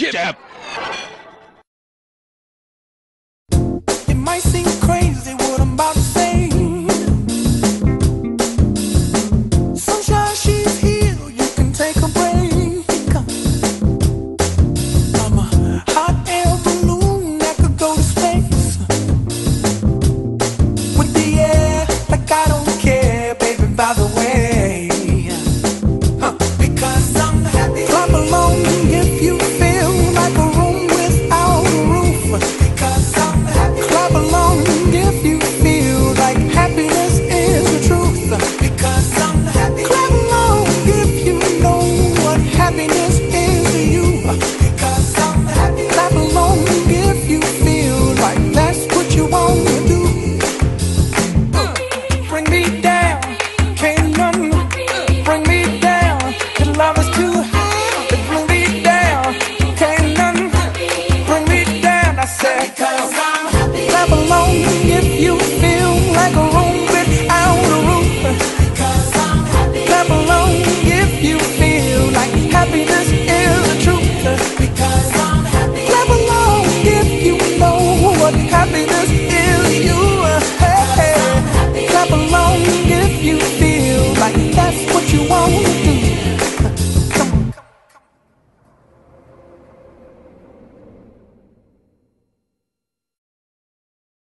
Jab. It might seem crazy what I'm about to say. Sunshine, she's here, you can take a break. I'm a hot air balloon that could go to space. With the air, like I don't care, baby, by the way. Because I'm happy. Clap along if you feel like a room without a roof. Because I'm happy. Clap along if you feel like happiness is the truth. Because I'm happy. Clap along if you know what happiness is to you. Because I'm happy. Clap along if you feel like that's what you want to do. Bring me down, can't none bring me down. Your love is too high, bring me down, can't none bring me down. I said, because I'm happy. Clap along if you feel like a room without a roof. Because I'm happy. Clap along if you feel like happiness is the truth. Because I'm happy. Clap along if you know what happiness is to you. Hey, hey. Clap along if you feel like that's what you want.